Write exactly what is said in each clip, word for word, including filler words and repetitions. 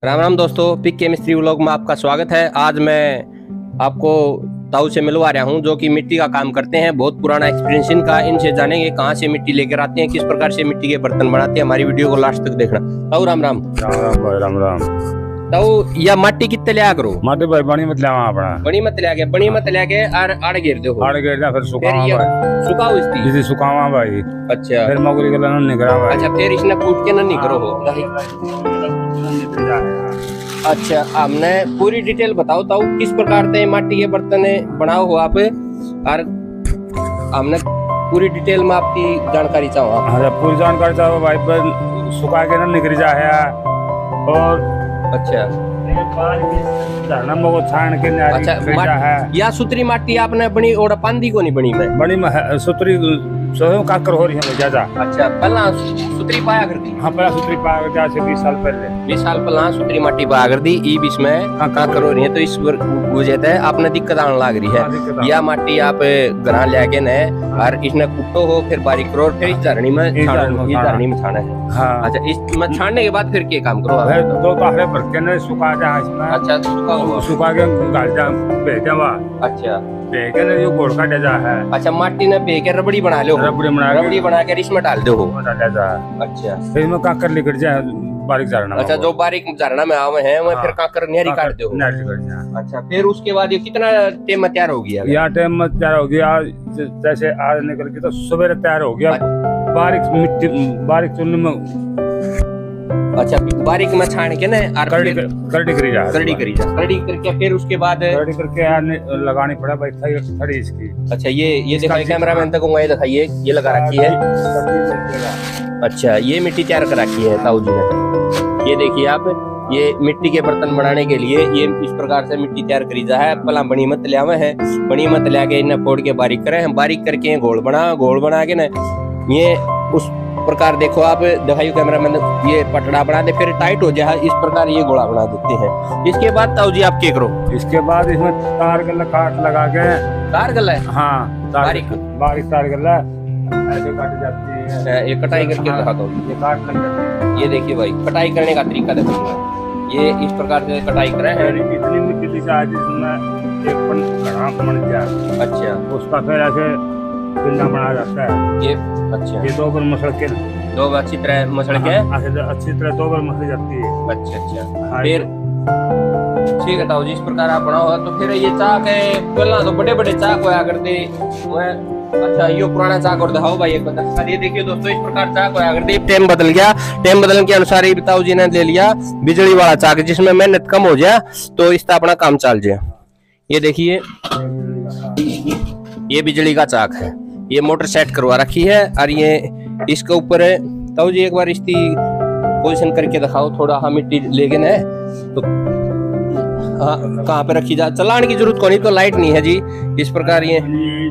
राम राम दोस्तों, pick chemistry vlog में आपका स्वागत है। आज मैं आपको ताऊ से मिलवा रहा हूं जो कि मिट्टी का काम करते हैं। बहुत पुराना एक्सपीरियंस इनका। इनसे जानेंगे कहां से मिट्टी लेकर आते हैं, किस प्रकार से मिट्टी के बर्तन बनाते हैं। हमारी वीडियो को लास्ट तक देखना। ताऊ राम राम। राम राम भाई, राम राम। ताऊ या माटी कितने लिया करो? माटी भाई बनी मत लिया अपना। बनी मत लिया के बनी मत लिया के और आड़ घेर दो। आड़ घेर दिया फिर सुखावा भाई। सुखाओ इसकी। इसी सुखावा भाई। अच्छा। फिर मगरी के लाना निकरा भाई। अच्छा, फिर इसने कूट के ना निकरो हो। अच्छा, हमने पूरी डिटेल बताओ ताऊ, किस प्रकार से माटी के बर्तन बनाओ हो आप, और हमने पूरी डिटेल में आपकी जानकारी चाहो। हाँ, पूरी जानकारी चाहो भाई। पर सुखा के ना निकल जा है और अच्छा वो छान के अच्छा है। या सुतरी माटी आपने बनी और पांदी को नहीं बनी में बनी में सुतरी सोहे काकर हो रही है ज्यादा। अच्छा, पहला सुतरी पाया कर दी। हाँ, पहला सुतरी पाया कर दी बीस साल पहले। बीस साल पहला सुतरी माटी पाया कर दी। ई बीच में काकर हो रही है, तो इस वजह से आपने दिक्कत आने लग रही है। या माटी आप घर ले आके न और इसने कुटो हो, फिर बारीक करो, फिर इस धरनी में धरनी में छाना है। हाँ। अच्छा, इसमें छानने के बाद फिर क्या काम करो? दो ताहरे भर के न सुखा जा इसमें। अच्छा, सुखा सुखा के गाल जा भेज देवा। अच्छा, बेके ने जो गोड़ का डेजा है। अच्छा, माटी ने बेके रबड़ी बना लो। रबड़ी बना रबड़ी बना के इसमें डाल दो। अच्छा, फिर में काकर निकल जाए बारीक झरना। अच्छा, जो बारीक झरना में आवे हैं वह फिर काकर न्यारी काट दो। अच्छा, फिर उसके बाद ये कितना टाइम में तैयार हो गया? या टाइम में तैयार हो गया। जैसे आज निकल के तो सवेरे तैयार हो गया। बारीक मिट्टी बारीक चुनने में। अच्छा, बारीक में छान के ना करड़ी करड़ी करी जा करड़ी करी जा करड़ी करके फिर उसके बाद करड़ी करके लगानी पड़ा भाई थड़ी इसकी। अच्छा, ये ये दिखाइए कैमरामैन तक ये दिखाइए, ये लगा रखी है। अच्छा, ये मिट्टी तैयार कर रखी है ताऊ जी ने। ये देखिए आप, ये मिट्टी के बर्तन बनाने के लिए ये इस प्रकार से मिट्टी तैयार करी जा है। पहला बनी मत लिया हुआ है। बनी मत लिया के इन्हें फोड़ के बारीक करे हैं। बारीक करके घोल बना घोल बना के ना ये उस प्रकार देखो आप, दिखाइए कैमरामैन, ये पटड़ा बना दे, फिर टाइट हो जाए इस प्रकार ये गोला बना देते हैं। इसके बाद ताऊ जी आप क्या करो? इसके बाद इसमें तार गल्ला काट लगा के। तार गल्ला? हाँ, बारीक बारीक तार गल्ला ऐसे काटी जाती है। ये कटाई करके दिखाता हूँ। ये काट लग जाती है। ये देखिए भाई, कटाई करने का तरीका देखो। ये इस प्रकार से कटाई करे हैं। इतनी मिट्टी चाहिए जिसमें एक पन घड़ा बन जाए। अच्छा, उसका फिर ऐसे पिंडा बनाया जाता है। ये अच्छा, ये दो बार मसल के दो बार अच्छी तरह मसल के अच्छी तरह दो बार मसली जाती है। अच्छा अच्छा, फिर ठीक है ताऊ जी, इस प्रकार आप बनाओ। तो फिर ये चाक है, पहला तो बड़े बड़े चाक होया करते। अच्छा, ये पुराना चाक और दिखाओ भाई एक बार। ये देखिए दोस्तों, इस प्रकार चाक होया करते। टाइम बदल गया, टाइम बदलने के अनुसार ही ताऊ जी ने ले लिया बिजली वाला चाक, जिसमें मेहनत कम हो जाए तो इसका अपना काम चल जाए। ये देखिए, ये बिजली का चाक है। ये मोटर सेट करवा रखी है और ये इसके ऊपर है। ताऊ जी एक बार इसकी पोजीशन करके दिखाओ थोड़ा। हाँ, मिट्टी लेके ना तो हाँ, कहाँ पे रखी जा, चलाने की जरूरत को नहीं, तो लाइट नहीं है जी। इस प्रकार ये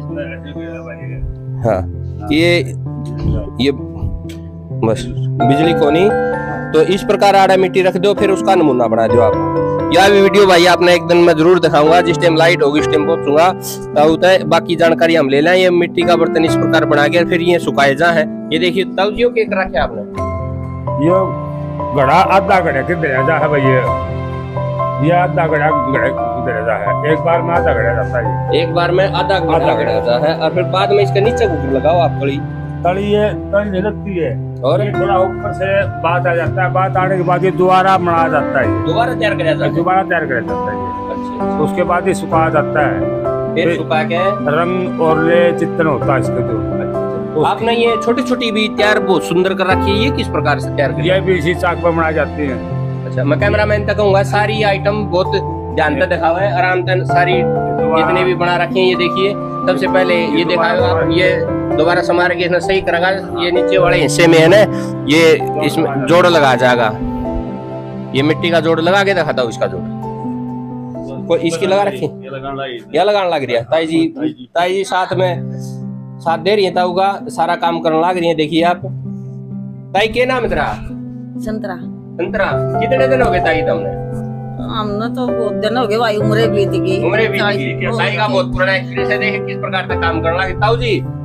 हाँ, ये ये बस बिजली को नहीं, तो इस प्रकार आड़ा मिट्टी रख दो, फिर उसका नमूना बना दो आप। यह भी वीडियो भाई आपने एक दिन में जरूर दिखाऊंगा। जिस टाइम लाइट होगी उस टाइम पहुंचूंगा। तो बाकी जानकारी हम ले लें। ये मिट्टी का बर्तन इस प्रकार बना के फिर ये सुखाए जा है। ये देखिए ताऊ जी, क्या रखे आपने? ये घड़ा आधा घड़े के दे जा है भाई। ये आधा घड़ा घड़े दे जा है। एक बार में आधा घड़ा जाता है। एक बार में आधा आधा घड़ा जाता है और फिर बाद में इसके नीचे कुकर लगाओ आप। तली तली है, तली नहीं लगती है और थोड़ा ऊपर से बात आ जाता है। बात आने के बाद ये दोबारा बनाया जाता है। दोबारा तैयार किया जाता है। दोबारा तैयार किया जाता है। अच्छा, उसके बाद ये सुखाया जाता है। फिर सुखा के रंग और ले चित्रण होता है इसका। जो आपने ये छोटी छोटी भी तैयार बहुत सुंदर कर रखी है। ये किस प्रकार से तैयार की? ये भी इसी चाक पर बनाई जाती है। अच्छा, मैं कैमरामैन तक कहूंगा सारी आइटम बहुत ध्यान से दिखावा है, आराम से सारी जितने भी बना रखे हैं। ये देखिए, सबसे पहले ये दिखाओ आप। ये दोबारा समार के इसमें सही करेगा। ये नीचे वाले हिस्से में है ना, ये इसमें जोड़ लगा जाएगा। ये मिट्टी का जोड़ लगा के दिखाता हूँ। इसका जोड़ कोई इसकी लगा रखी, या लगाने लग रही है ताई जी। ताई जी साथ में साथ दे रही है ताऊ का, सारा काम करने लग रही है। देखिए आप। ताई के नाम तेरा? संतरा। संतरा, कितने दिन हो गए ताई तुमने? हमने तो बहुत दिन हो गए भाई, उम्र बीत गई। उम्र बीत गई। ताई का बहुत पुराना एक्सपीरियंस है। देखिए किस प्रकार से काम करना है। ताऊ जी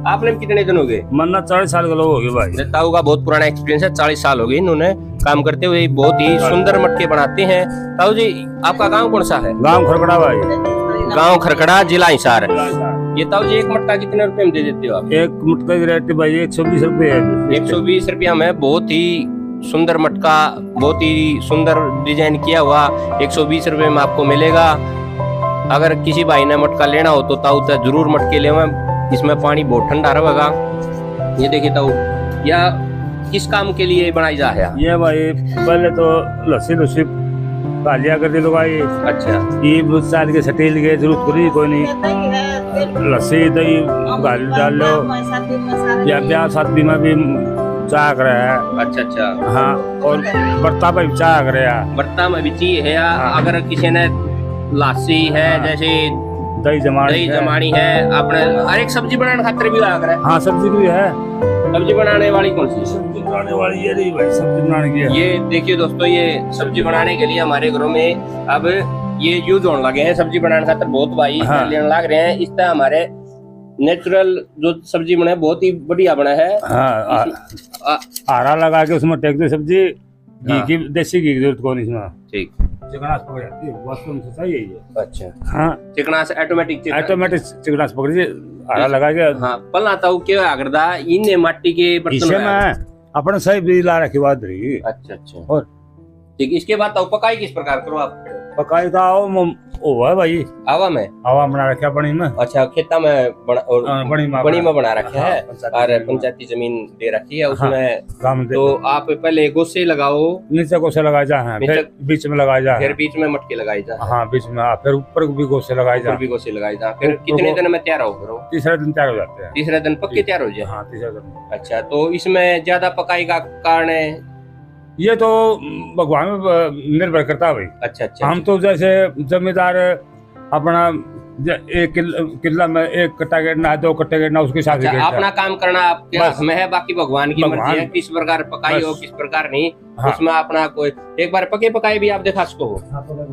आपने कितने दिन हो गए? मरना चालीस साल का लोग हो गए भाई। ताऊ का बहुत पुराना एक्सपीरियंस है, चालीस साल हो गए इन्होंने काम करते हुए। बहुत ही सुंदर मटके बनाते हैं। ताऊ जी आपका गांव कौन सा है? गांव खरकड़ा भाई। गांव खरकड़ा, जिला हिसार। ये ताऊ जी एक मटका कितने रुपए में दे देते हो आप? एक मटके की रेट भाई एक सौ बीस रुपये है। एक सौ बीस रुपया में बहुत ही सुंदर मटका, बहुत ही सुंदर डिजाइन किया हुआ एक सौ बीस रुपये में आपको मिलेगा। अगर किसी भाई ने मटका लेना हो तो ताऊ से जरूर मटके ले। इसमें पानी बहुत ठंडा रहेगा। ये देखिए ताऊ, या किस काम के लिए बनाई जा है? ये भाई पहले तो लस्सी लस्सी कालिया कर दी लोग आई। अच्छा, ये बहुत साल के सटील के जरूरत कोई कोई नहीं। लस्सी दही गाल डाल लो या ब्याह शादी में भी चाह कर है। अच्छा अच्छा, हाँ। और बर्ता में भी चाह कर है। बर्ता में भी चाहिए है या हाँ। अगर किसी ने लासी है हाँ। जैसे दही जमानी दही जमानी है, अपने हर एक सब्जी बनाने खातिर भी आ है। हाँ सब्जी भी है। सब्जी बनाने वाली कौन सी? सब्जी बनाने वाली ये नहीं भाई, सब्जी बनाने की है। ये देखिए दोस्तों, ये सब्जी बनाने के लिए हमारे घरों में अब ये यूज होने लगे हैं। सब्जी बनाने खातिर बहुत भाई हाँ। लेने लग रहे हैं। इस तरह हमारे नेचुरल जो सब्जी बना है बहुत ही बढ़िया बना है। हाँ, आरा लगा के उसमें टेक दे सब्जी। घी की देसी घी की जरूरत कौन इसमें। ठीक, चिकनास पकड़ जाती है, वास्तव में सही है ये। अच्छा हाँ, चिकनास ऑटोमेटिक ऑटोमेटिक चिकनास पकड़ जी आरा लगा के। हाँ, पल्ला ताऊ के आगरदा इन्ने माटी के बर्तन में अपने सही भी ला रखी बात रही। अच्छा अच्छा, और ठीक। इसके बाद ताऊ पकाई किस प्रकार करो आप? पकाई तो आओ ओ है भाई, आवा में आवा बना रखा बनी में। अच्छा, खेता में बना और बनी में बनी में बना रखा है और पंचायती जमीन दे रखी है उसमें काम। तो आप पहले गोसे लगाओ, नीचे गोसे लगाए जा, फिर बीच में लगाए जा, फिर बीच में मटके लगाए जा। हाँ बीच में, फिर ऊपर भी गोसे लगाए जा, भी गोसे लगाए जा। फिर कितने दिन में तैयार हो? तीसरे दिन तैयार हो जाते हैं। तीसरे दिन पक्के तैयार हो जाए? हाँ तीसरे दिन। अच्छा, तो इसमें ज्यादा पकाई का कारण है ये तो भगवान में निर्भर करता है भाई। अच्छा अच्छा, हम तो जैसे जमींदार अपना एक किला में एक कट्टा गिरना है, दो कट्टे गिरना, उसके साथ अच्छा, अपना काम करना आपके हाथ में है। बाकी भगवान की मर्जी है किस प्रकार पकाई हो किस प्रकार नहीं। हाँ। उसमें अपना कोई एक बार पके पकाए भी आप दिखा सको हो।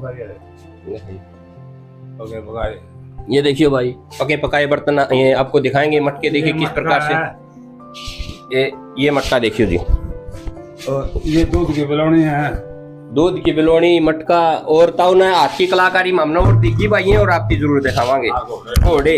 ये देखिए भाई, पके पकाए बर्तन ये आपको दिखाएंगे। मटके देखिए किस प्रकार से। ये ये मटका देखियो जी, और ये दूध की बिलोनी है। दूध की बिलोनी, मटका और ताऊ ने हाथ की कलाकारी मामना और दिखी भाई है और आपकी जरूर दिखावांगे घोड़े।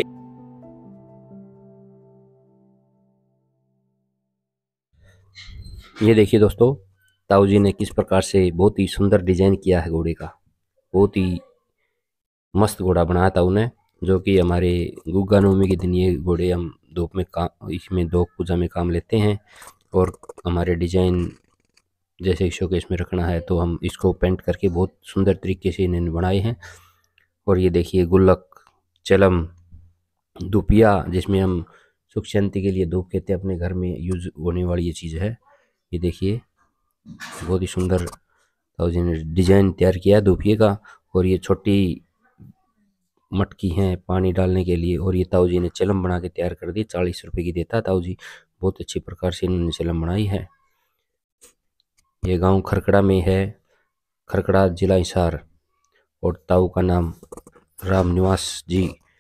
ये देखिए दोस्तों, ताऊ जी ने किस प्रकार से बहुत ही सुंदर डिजाइन किया है घोड़े का। बहुत ही मस्त घोड़ा बनाया ताऊ ने, जो कि हमारे गुग्गा नवमी के दिन ये घोड़े हम धूप में काम इसमें धूप पूजा में काम लेते हैं। और हमारे डिजाइन जैसे शोकेस में रखना है तो हम इसको पेंट करके बहुत सुंदर तरीके से इन्होंने बनाए हैं। और ये देखिए गुल्लक, चलम, धूपिया, जिसमें हम सुख शांति के लिए धूप कहते हैं, अपने घर में यूज होने वाली ये चीज़ है। ये देखिए बहुत ही सुंदर ताऊ जी ने डिजाइन तैयार किया है धूपिये का। और ये छोटी मटकी हैं पानी डालने के लिए। और ये ताऊ जी ने चलम बना के तैयार कर दी, चालीस रुपए की देता ताऊ जी। बहुत अच्छी प्रकार से इन्होंने चलम बनाई है। ये गांव खरकड़ा में है, खरकड़ा जिला हिसार। और ताऊ का नाम राम निवास जी।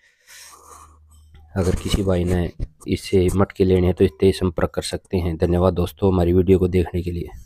अगर किसी भाई ने इससे मटके लेने हैं तो इससे संपर्क कर सकते हैं। धन्यवाद दोस्तों हमारी वीडियो को देखने के लिए।